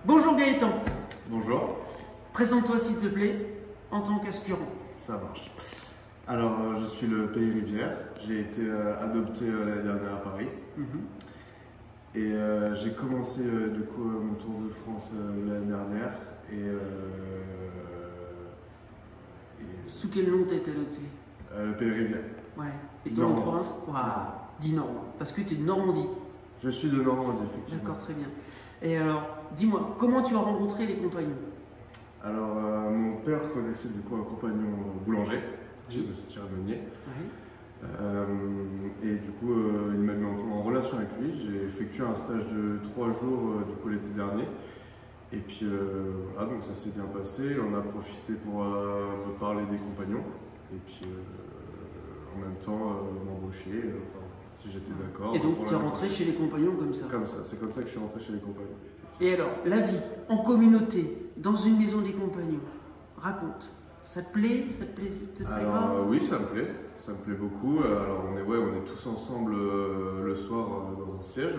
Bonjour Gaëtan. Bonjour. Présente-toi s'il te plaît en tant qu'aspirant. Ça marche. Alors, je suis le Pays Rivière. J'ai été adopté l'année dernière à Paris. Et j'ai commencé du coup mon Tour de France l'année dernière. Sous quel nom t'as été adopté? Le Pays Rivière. Ouais. Et toi en province? Waouh. Dis Normand. Parce que tu es de Normandie. Je suis de Normandie, effectivement. D'accord, très bien. Et alors, dis-moi, comment tu as rencontré les compagnons? Alors, mon père connaissait du coup un compagnon boulanger, Charbonnier. Oui. Et du coup, il m'a mis en relation avec lui. J'ai effectué un stage de 3 jours du coup l'été dernier. Et puis voilà, donc ça s'est bien passé. On a profité pour me parler des compagnons. Et puis en même temps m'embaucher, si j'étais d'accord. Et donc tu es rentré chez les compagnons comme ça? Comme ça, c'est comme ça que je suis rentré chez les compagnons. Et alors, la vie en communauté, dans une maison des compagnons, raconte. Ça te plaît? Ça te plaît? Ça te plaît pas? Oui, ça me plaît. Ça me plaît beaucoup. Alors on est tous ensemble le soir dans un siège.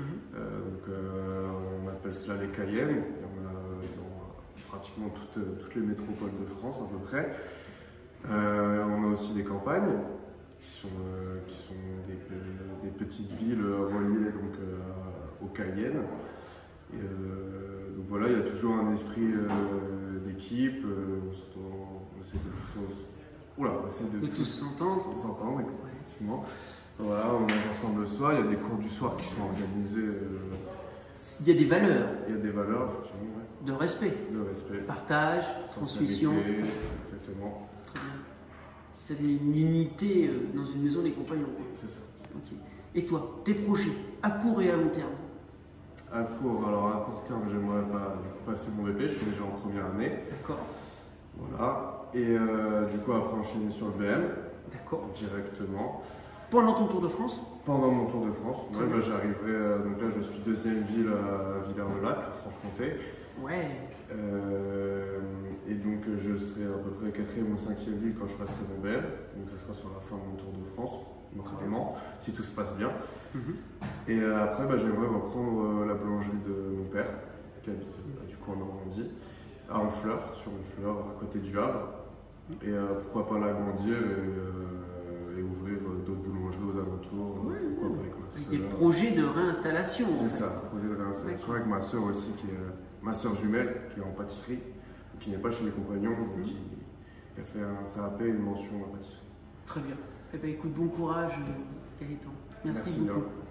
On appelle cela les Cayennes. On a dans pratiquement toutes les métropoles de France à peu près. On a aussi des campagnes qui sont des petites villes reliées aux Cayennes. Et donc voilà, il y a toujours un esprit d'équipe. On essaie de tous s'entendre. Effectivement. Voilà, on mange ensemble le soir. Il y a des cours du soir qui sont organisés. Il y a des valeurs. Il y a des valeurs, effectivement. De respect. De respect. Partage, transmission. Exactement. Très bien. C'est une unité dans une maison des compagnons. C'est ça. Ok. Et toi, tes projets, à court et à long terme? À court terme, j'aimerais passer mon BP, je suis déjà en première année. D'accord. Voilà. Et du coup, après enchaîner sur le BM. D'accord. Directement. Pendant ton Tour de France? Pendant mon Tour de France. Ouais, j'arriverai. Donc là, je suis deuxième ville à Villers-le-Lac, Franche-Comté. Ouais. Et donc, je serai à peu près 4e ou 5e ville quand je passerai mon BM. Donc, ça sera sur la fin de mon Tour de France, normalement, si tout se passe bien. Et après, j'aimerais reprendre la boulangerie de mon père, qui habite du coup en Normandie, à Honfleur, sur Honfleur, à côté du Havre. Et pourquoi pas l'agrandir et ouvrir d'autres boulangeries aux alentours. Pourquoi pas avec ma soeur. Des projets de réinstallation. C'est ça, projet de réinstallation avec ma soeur aussi, qui est ma soeur jumelle, qui est en pâtisserie, qui n'est pas chez les compagnons, mais qui a fait un CAP et une mention en pâtisserie. Très bien. Eh bien, écoute, bon courage, Gaëtan. Merci beaucoup. Bien.